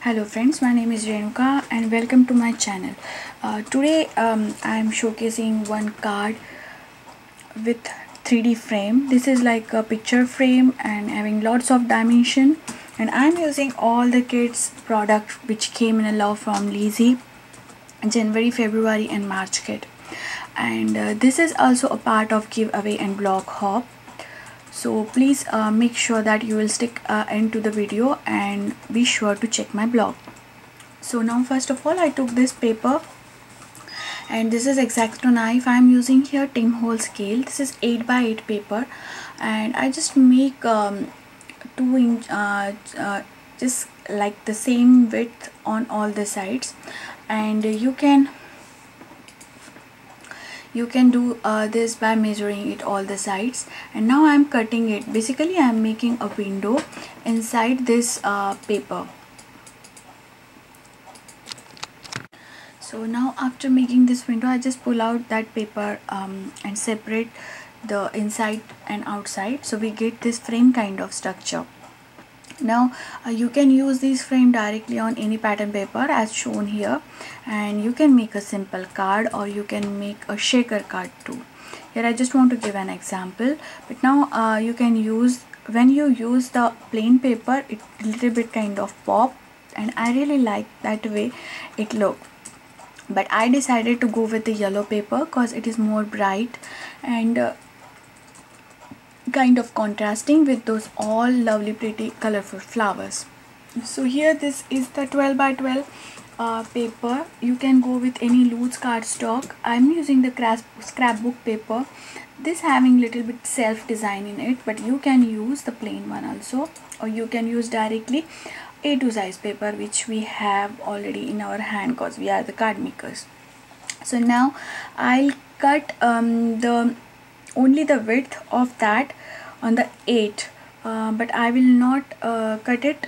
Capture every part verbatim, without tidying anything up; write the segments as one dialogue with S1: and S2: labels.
S1: Hello friends, my name is Renuka and welcome to my channel. Uh, today um, I am showcasing one card with three D frame. This is like a picture frame and having lots of dimension, and I am using all the kids product which came in a lot from Lizzy, January, February and March kit. And uh, this is also a part of giveaway and blog hop. So please uh, make sure that you will stick uh, into the video and be sure to check my blog. So now first of all I took this paper, and this is X-Acto knife. I am using here Tim Hole scale. This is eight by eight paper, and I just make um, two inch uh, uh, just like the same width on all the sides, and you can you can do uh, this by measuring it all the sides. And now I am cutting it. Basically I am making a window inside this uh, paper. So now after making this window, I just pull out that paper um, and separate the inside and outside, so we get this frame kind of structure. Now uh, you can use this frame directly on any pattern paper as shown here, and you can make a simple card or you can make a shaker card too. Here I just want to give an example, but now uh, you can use, when you use the plain paper, it a little bit kind of pop, and I really like that way it looks. But I decided to go with the yellow paper because it is more bright and uh, kind of contrasting with those all lovely pretty colorful flowers. So here this is the twelve by twelve uh, paper. You can go with any loose cardstock. I'm using the scrapbook paper. This having little bit self design in it, but you can use the plain one also, or you can use directly A two size paper which we have already in our hand because we are the card makers. So now I'll cut um, the only the width of that on the eight, uh, but I will not uh, cut it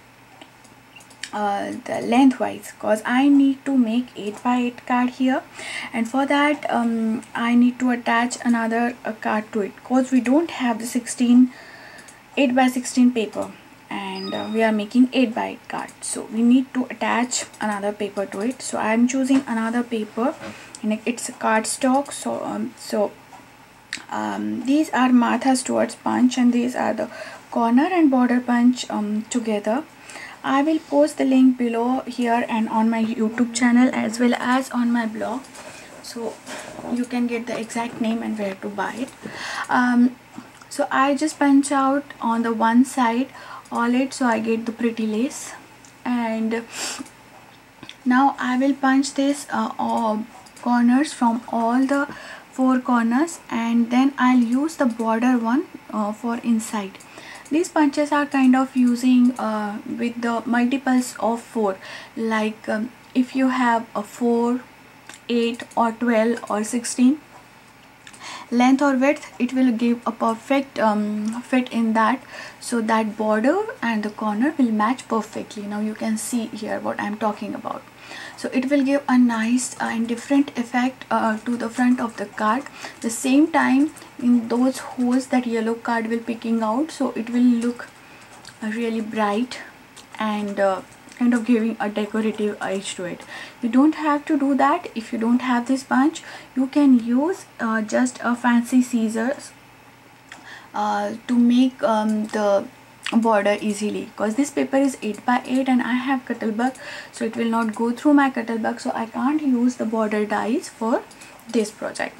S1: uh, the lengthwise because I need to make eight by eight card here, and for that um, I need to attach another uh, card to it because we don't have the sixteen eight by sixteen paper, and uh, we are making eight by eight card, so we need to attach another paper to it. So I am choosing another paper and it's a cardstock. So um, so um, these are Martha Stewart's punch, and these are the corner and border punch um, together. I will post the link below here and on my YouTube channel as well as on my blog, so you can get the exact name and where to buy it. Um, so I just punch out on the one side all it, so I get the pretty lace, and now I will punch this uh, all corners from all the four corners, and then I'll use the border one uh, for inside. These punches are kind of using uh, with the multiples of four, like um, if you have a four, eight or twelve or sixteen length or width, it will give a perfect um, fit in that, so that border and the corner will match perfectly. Now you can see here what I'm talking about. So it will give a nice uh, and different effect uh, to the front of the card. The same time in those holes that yellow card will picking out, so it will look uh, really bright and uh, kind of giving a decorative edge to it. You don't have to do that. If you don't have this bunch, you can use uh, just a fancy scissors uh, to make um, the border easily, because this paper is eight by eight and I have Cuttlebug, so it will not go through my Cuttlebug, so I can't use the border dies for this project.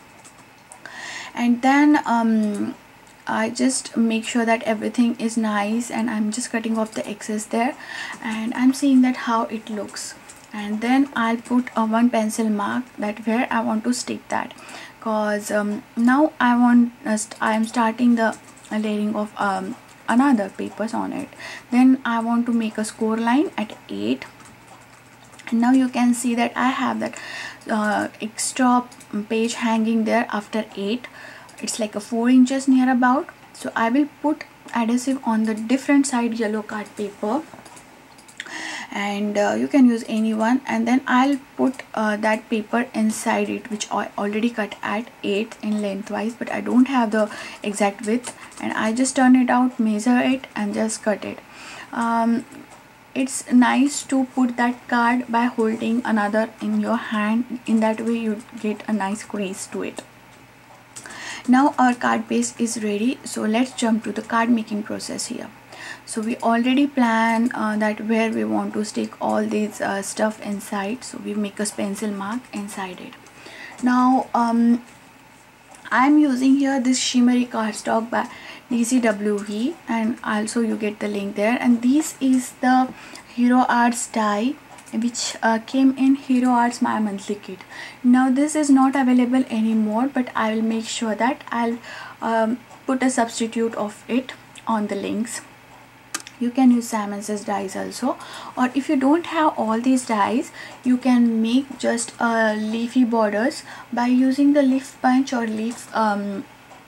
S1: And then um, I just make sure that everything is nice, and I'm just cutting off the excess there, and I'm seeing that how it looks, and then I'll put a one pencil mark that where I want to stick that, because um, now I want uh, I am starting the layering of um, another papers on it. Then I want to make a score line at eight, and now you can see that I have that uh, extra page hanging there after eight. It's like a four inches near about. So I will put adhesive on the different side yellow card paper, and uh, you can use any one, and then I'll put uh, that paper inside it which I already cut at eight in lengthwise, but I don't have the exact width, and I just turn it out, measure it and just cut it. um, it's nice to put that card by holding another in your hand. In that way you get a nice crease to it. Now our card base is ready, so let's jump to the card making process here. So we already plan uh, that where we want to stick all these uh, stuff inside, so we make a pencil mark inside it. Now um, I'm using here this shimmery cardstock by D C W V, and also you get the link there. And this is the Hero Arts die, which uh, came in Hero Arts My Monthly Kit. Now this is not available anymore, but I will make sure that I'll um, put a substitute of it on the links. You can use Simon Says dies also, or if you don't have all these dies, you can make just uh, leafy borders by using the leaf punch or leaf um,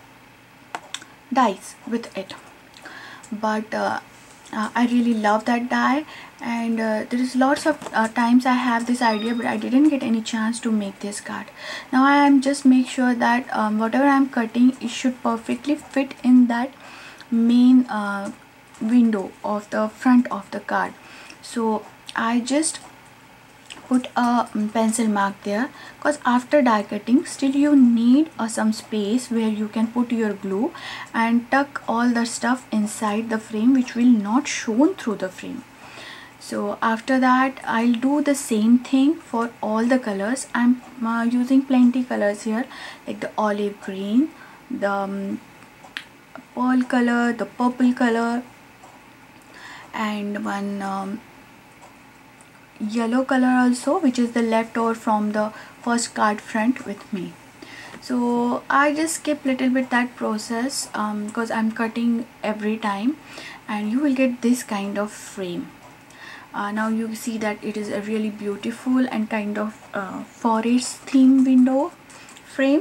S1: dies with it. But uh, uh, I really love that die, and uh, there is lots of uh, times I have this idea but I didn't get any chance to make this card. Now I am just make sure that um, whatever I am cutting, it should perfectly fit in that main uh, window of the front of the card. So I just put a pencil mark there, because after die cutting still you need uh, some space where you can put your glue and tuck all the stuff inside the frame, which will not shown through the frame. So after that I'll do the same thing for all the colors. I'm uh, using plenty colors here, like the olive green, the um, pearl color, the purple color, and one um, yellow color also, which is the leftover from the first card front with me. So I just skip little bit that process um, because I'm cutting every time, and you will get this kind of frame. Uh, now you see that it is a really beautiful and kind of uh, forest theme window frame.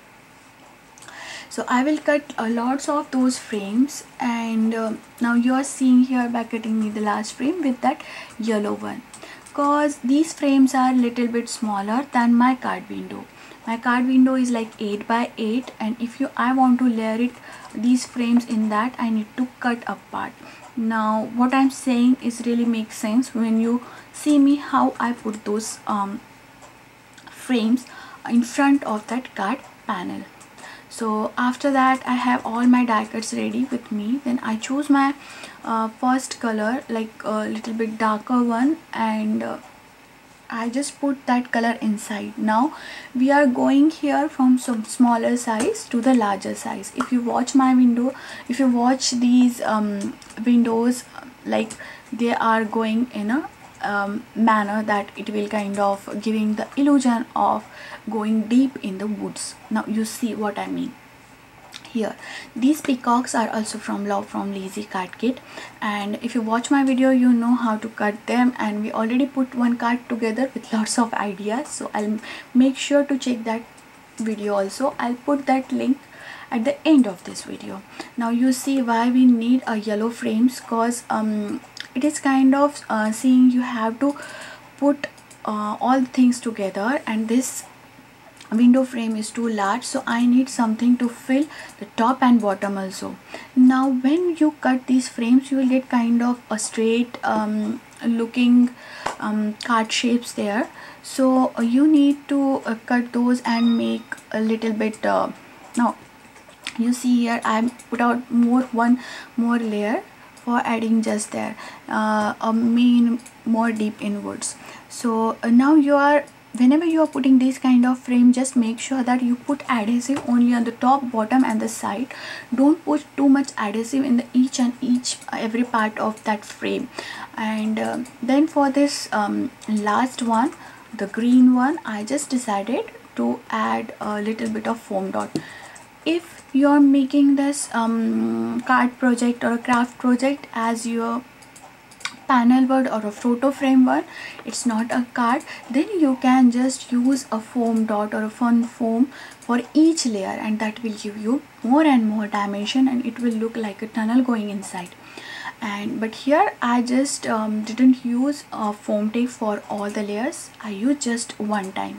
S1: So I will cut uh, lots of those frames, and uh, now you are seeing here by cutting me the last frame with that yellow one, because these frames are little bit smaller than my card window. My card window is like eight by eight, and if you I want to layer it these frames in that, I need to cut apart. Now what I'm saying is really makes sense when you see me how I put those um, frames in front of that card panel. So after that I have all my die cuts ready with me. Then I choose my uh, first color, like a little bit darker one, and uh, I just put that color inside. Now we are going here from some smaller size to the larger size. If you watch my window, if you watch these um, windows, like they are going in a um, manner that it will kind of giving the illusion of going deep in the woods. Now you see what I mean here. These peacocks are also from Love from Lazy Card Kit, and if you watch my video you know how to cut them, and we already put one card together with lots of ideas, so I'll make sure to check that video also. I'll put that link at the end of this video. Now you see why we need a yellow frames, cause um it is kind of uh, seeing you have to put uh, all things together, and this window frame is too large, so I need something to fill the top and bottom also. Now when you cut these frames, you will get kind of a straight um, looking um, card shapes there, so uh, you need to uh, cut those and make a little bit uh, now you see here I put out more one more layer for adding just there uh, a main more deep inwards. So uh, now you are whenever you are putting this kind of frame, just make sure that you put adhesive only on the top, bottom and the side. Don't put too much adhesive in the each and each uh, every part of that frame. And uh, then for this um, last one, the green one, I just decided to add a little bit of foam dot. If you are making this um, card project or a craft project as your panel board or a photo frame one, it's not a card, then you can just use a foam dot or a fun foam for each layer, and that will give you more and more dimension, and it will look like a tunnel going inside. And but here I just um, didn't use a foam tape for all the layers. I used just one time.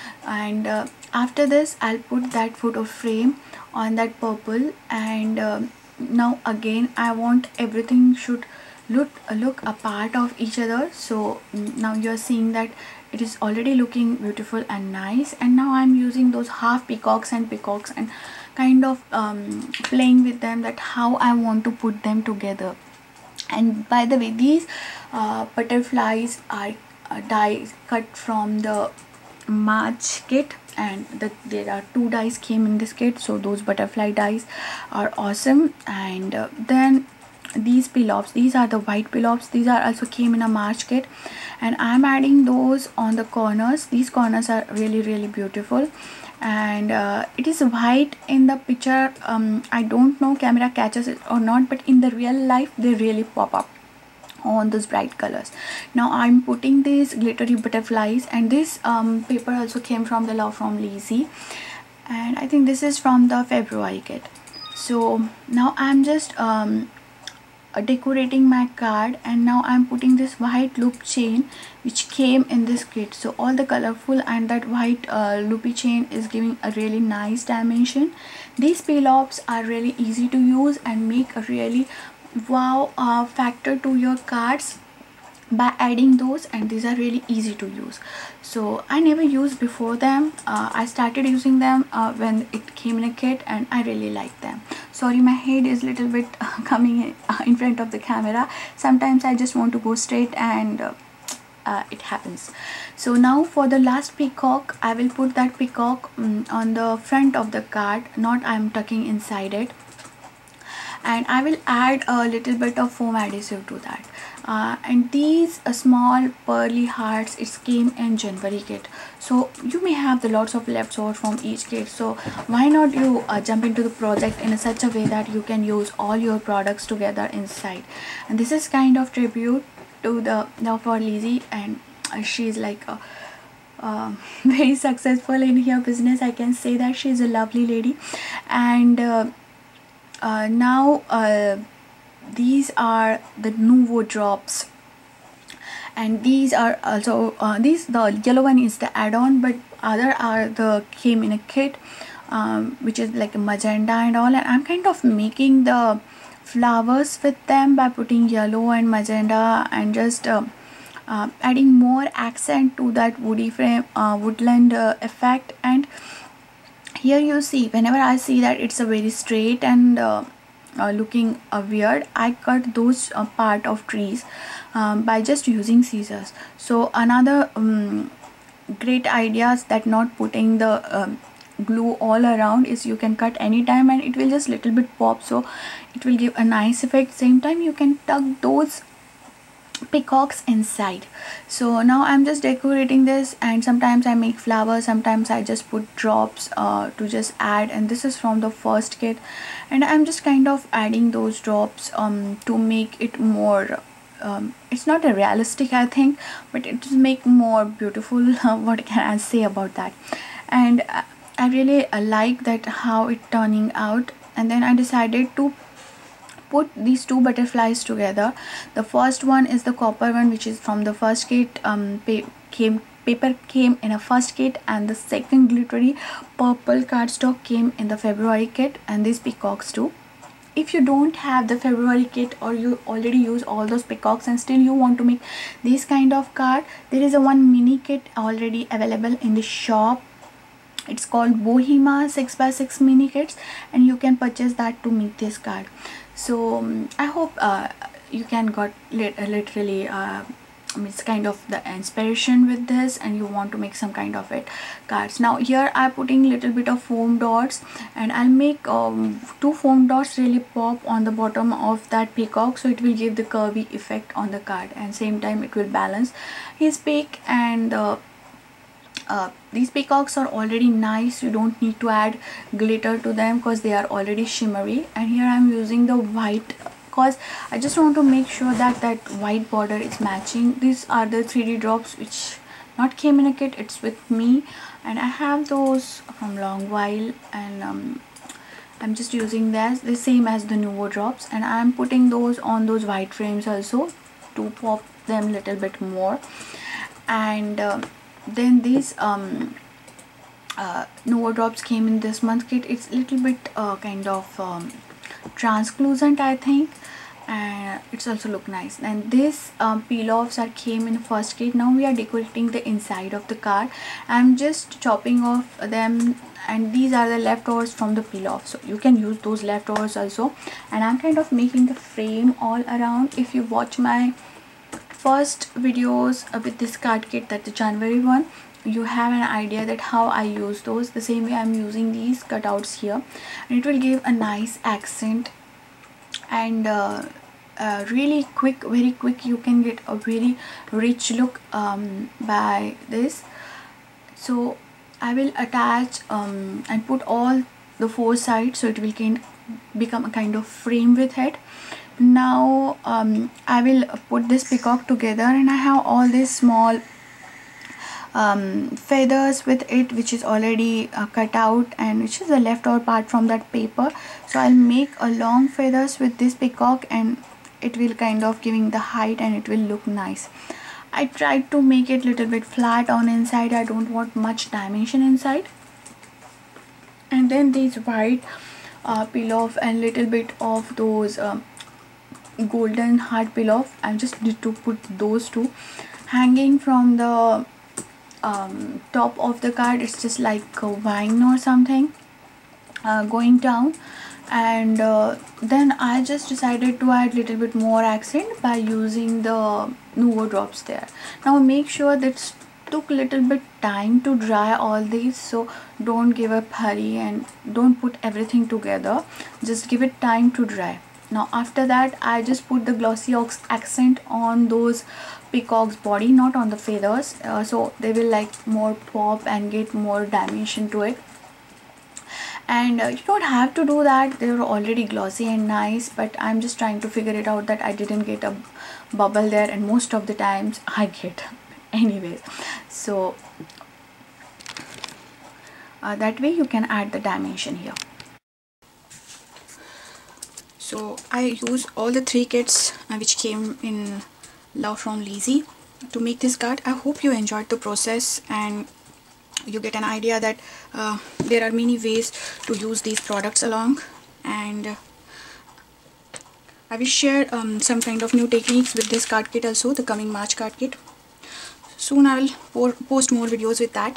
S1: And uh, after this I'll put that photo frame on that purple, and uh, now again I want everything should look look a part of each other. So now you're seeing that it is already looking beautiful and nice. And now I'm using those half peacocks and peacocks and kind of um, playing with them, that how I want to put them together. And by the way, these uh, butterflies are uh, dies cut from the March kit, and the, there are two dies came in this kit, so those butterfly dies are awesome. And uh, then these pillows, these are the white pillows, these are also came in a March kit, and I'm adding those on the corners. These corners are really really beautiful, and uh, it is white in the picture. um, I don't know camera catches it or not, but in the real life they really pop up on those bright colors. Now I'm putting these glittery butterflies, and this um, paper also came from the Love from Lizzy, and I think this is from the February kit. So now I'm just um, decorating my card, and now I'm putting this white loop chain which came in this kit. So all the colorful and that white uh, loopy chain is giving a really nice dimension. These peel-offs are really easy to use and make a really wow uh, factor to your cards by adding those, and these are really easy to use. So I never used before them. uh, I started using them uh, when it came in a kit, and I really like them. Sorry, my head is little bit uh, coming in, uh, in front of the camera. Sometimes I just want to go straight, and uh, uh, it happens. So now for the last peacock, I will put that peacock um, on the front of the card, not I'm tucking inside it, and I will add a little bit of foam adhesive to that. Uh, and these uh, small pearly hearts, it came in January kit, so you may have the lots of leftover from each kit. So why not you uh, jump into the project in a such a way that you can use all your products together inside. And this is kind of tribute to the Love for Lizzy, and uh, she's like a uh, very successful in her business. I can say that she's a lovely lady. And uh, uh, now uh, these are the Nuvo drops, and these are also uh, these the yellow one is the add-on, but other are the came in a kit, um, which is like a magenta and all. And I'm kind of making the flowers with them by putting yellow and magenta, and just uh, uh, adding more accent to that woody frame uh, woodland uh, effect. And here you see, whenever I see that it's a very straight and uh, uh, looking uh, weird, I cut those uh, part of trees um, by just using scissors. So another um, great ideas that not putting the um, glue all around is you can cut anytime, and it will just little bit pop, so it will give a nice effect. Same time you can tuck those peacocks inside. So now I'm just decorating this, and sometimes I make flowers, sometimes I just put drops uh, to just add. And this is from the first kit, and I'm just kind of adding those drops um, to make it more um, it's not a realistic, I think, but it will make more beautiful. What can I say about that? And uh, I really uh, like that how it turning out. And then I decided to put these two butterflies together. The first one is the copper one, which is from the first kit. Um, pa came paper came in a first kit, and the second glittery purple cardstock came in the February kit, and these peacocks too. If you don't have the February kit, or you already use all those peacocks and still you want to make this kind of card, there is a one mini kit already available in the shop. It's called Bohema six by six mini kits, and you can purchase that to make this card. So um, I hope uh, you can got lit literally uh, it's kind of the inspiration with this, and you want to make some kind of it cards. Now here I'm putting little bit of foam dots, and I'll make um, two foam dots really pop on the bottom of that peacock, so it will give the curvy effect on the card, and same time it will balance his peak. And uh, Uh, these peacocks are already nice, you don't need to add glitter to them because they are already shimmery. And here I'm using the white because I just want to make sure that that white border is matching. These are the three D drops which not came in a kit, it's with me, and I have those from long while, and um, I'm just using this the same as the Nuvo drops, and I'm putting those on those white frames also to pop them little bit more. And uh, then these um uh Nuvo drops came in this month kit. It's a little bit uh, kind of um, translucent, I think, and it's also look nice. And this um, peel offs are came in first kit. Now we are decorating the inside of the card. I'm just chopping off them, and these are the leftovers from the peel off, so you can use those leftovers also. And I'm kind of making the frame all around. If you watch my first videos with this card kit, that the January one, you have an idea that how I use those. The same way I'm using these cutouts here, and it will give a nice accent and uh, uh, really quick, very quick. You can get a very rich look um, by this. So I will attach um, and put all the four sides, so it will can become a kind of frame with it. Now um, I will put this peacock together, and I have all these small um, feathers with it, which is already uh, cut out, and which is the leftover part from that paper. So I'll make a long feathers with this peacock, and it will kind of giving the height, and it will look nice. I tried to make it little bit flat on inside. I don't want much dimension inside. And then these white uh, peel off and little bit of those um, golden heart peel off, I just need to put those two hanging from the um, top of the card. It's just like a vine or something uh, going down. And uh, then I just decided to add little bit more accent by using the Nuvo drops there. Now make sure that took little bit time to dry all these, so don't give up hurry and don't put everything together, just give it time to dry. Now after that I just put the glossy accent on those peacock's body, not on the feathers, uh, so they will like more pop and get more dimension to it. And uh, you don't have to do that, they were already glossy and nice, but I'm just trying to figure it out that I didn't get a bubble there, and most of the times I get anyways. So uh, that way you can add the dimension here. So I use all the three kits uh, which came in Love from Lizzie to make this card. I hope you enjoyed the process and you get an idea that uh, there are many ways to use these products along. And uh, I will share um, some kind of new techniques with this card kit also, the coming March card kit. Soon I will post more videos with that.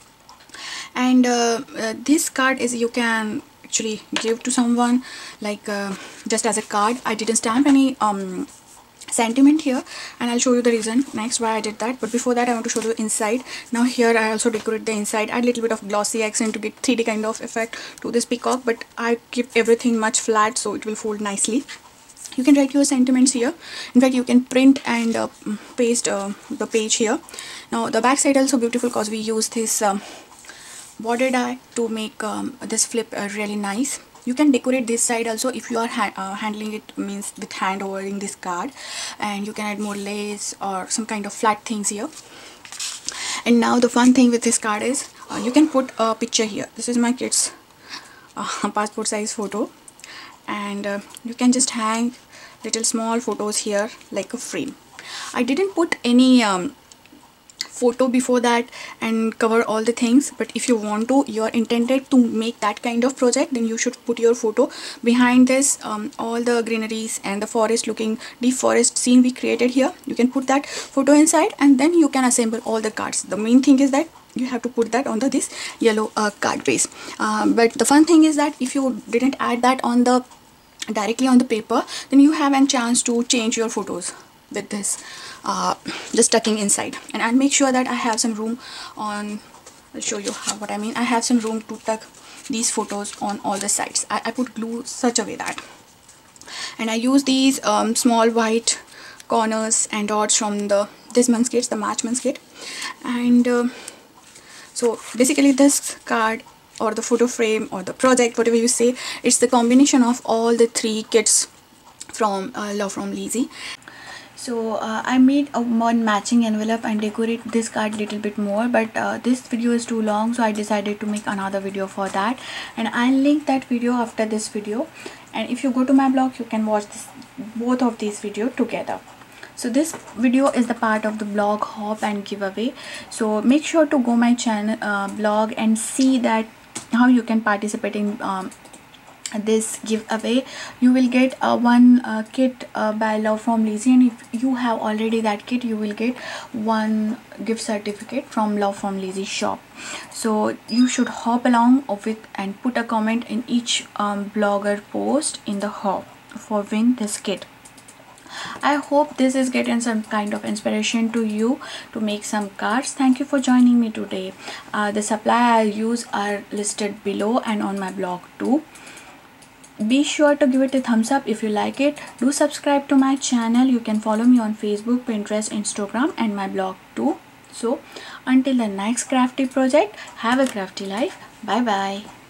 S1: And uh, uh, this card is you can actually give to someone like uh, just as a card. I didn't stamp any um, sentiment here, and I'll show you the reason next why I did that. But before that I want to show you the inside. Now here I also decorate the inside, add a little bit of glossy accent to get three D kind of effect to this peacock, but I keep everything much flat so it will fold nicely. You can write your sentiments here. In fact, you can print and uh, paste uh, the page here. Now the back side also beautiful because we use this um, border die to make um, this flip uh, really nice. You can decorate this side also if you are ha uh, handling it, means with hand overing this card, and you can add more lace or some kind of flat things here. And now the fun thing with this card is uh, you can put a picture here. This is my kid's uh, passport size photo, and uh, you can just hang little small photos here like a frame. I didn't put any um, photo before that and cover all the things, but if you want to, you are intended to make that kind of project, then you should put your photo behind this um, all the greeneries and the forest looking deep forest scene we created here. You can put that photo inside, and then you can assemble all the cards. The main thing is that you have to put that on the this yellow uh, card base, uh, but the fun thing is that if you didn't add that on the directly on the paper, then you have a chance to change your photos with this uh, just tucking inside. And I'll make sure that I have some room on, I'll show you how, what I mean. I have some room to tuck these photos on all the sides. I, I put glue such a way that, and I use these um, small white corners and dots from the this month's kits, the March month's kit. And uh, so basically this card or the photo frame or the project, whatever you say, it's the combination of all the three kits from uh, Love from Lizzie. So uh, I made a one matching envelope and decorate this card little bit more, but uh, this video is too long, so I decided to make another video for that, and I'll link that video after this video. And if you go to my blog, you can watch this, both of these videos together. So this video is the part of the blog hop and giveaway, so make sure to go my channel uh, blog and see that how you can participate in um, this giveaway, you will get a uh, one uh, kit uh, by Love from Lizzy, and if you have already that kit, you will get one gift certificate from Love from Lizzy shop. So you should hop along with and put a comment in each um, blogger post in the hop for win this kit. I hope this is getting some kind of inspiration to you to make some cards. Thank you for joining me today. Uh, the supply I'll use are listed below and on my blog too. Be sure to give it a thumbs up if you like it. Do subscribe to my channel. You can follow me on Facebook, Pinterest, Instagram and my blog too. So until the next crafty project, have a crafty life. Bye bye.